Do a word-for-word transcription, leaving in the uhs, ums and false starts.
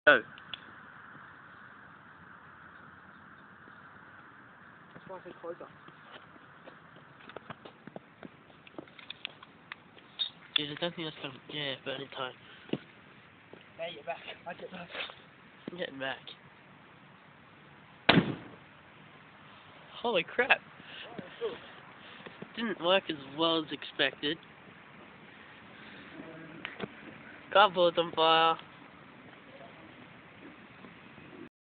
Go. That's why I said closer. Dude, I don't think that's gonna. Yeah, burning time. There, you're back. I get back. I'm getting back. Holy crap! Didn't work as well as expected. Cardboard's on fire.